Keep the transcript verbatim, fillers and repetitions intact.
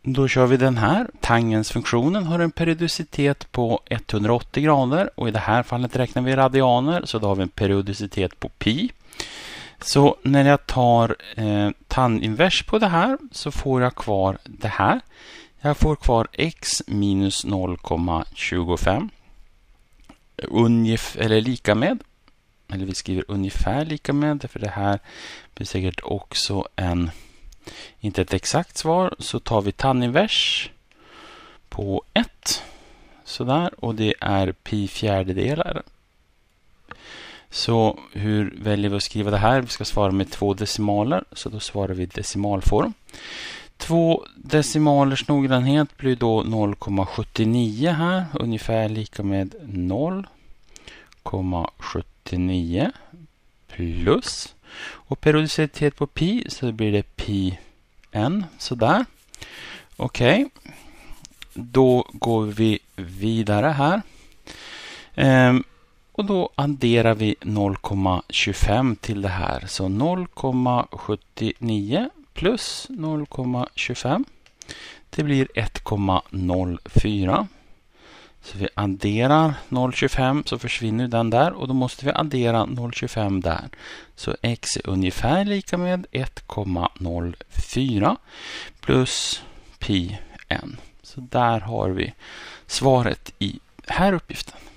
Då kör vi den här. Tangensfunktionen har en periodicitet på etthundraåttio grader och i det här fallet räknar vi radianer, så då har vi en periodicitet på pi. Så när jag tar eh, tan-invers på det här så får jag kvar det här. Jag får kvar x minus noll komma tjugofem. Ungefär, eller lika med. Eller vi skriver ungefär lika med, för det här blir säkert också en, inte ett exakt svar. Så tar vi tan-invers på ett. Sådär, och det är pi fjärdedelar. Så hur väljer vi att skriva det här? Vi ska svara med två decimaler, så då svarar vi decimalform. Två decimalers noggrannhet blir då noll komma sjuttionio här, ungefär lika med noll komma sjuttionio plus, och periodicitet på pi, så blir det pi n, sådär. Okej, okay. Då går vi vidare här. Ehm, Och då adderar vi noll komma tjugofem till det här. Så noll komma sjuttionio plus noll komma tjugofem. Det blir ett komma noll fyra. Så vi adderar noll komma tjugofem, så försvinner den där. Och då måste vi addera noll komma tjugofem där. Så x är ungefär lika med ett komma noll fyra plus pi n. Så där har vi svaret i här uppgiften.